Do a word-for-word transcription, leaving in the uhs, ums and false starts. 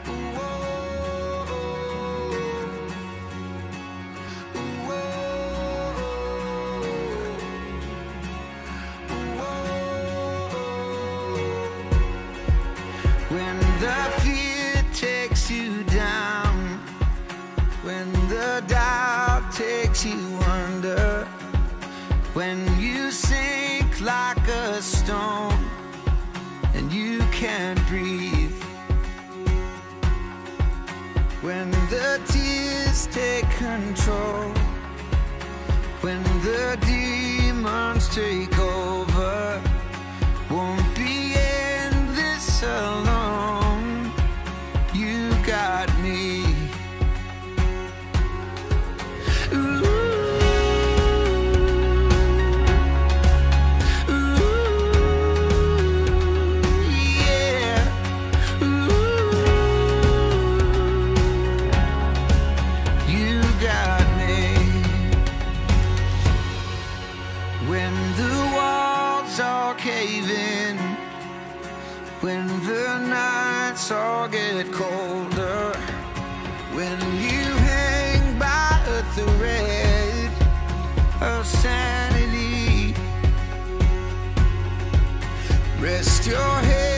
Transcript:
When the fear takes you down, when the doubt takes you under, when you sink like a stone and you can't breathe, when the tears take control, when the demons take over, won't be in this alone. You got me. Ooh. When the walls all cave in, when the nights all get colder, when you hang by a thread of sanity, rest your head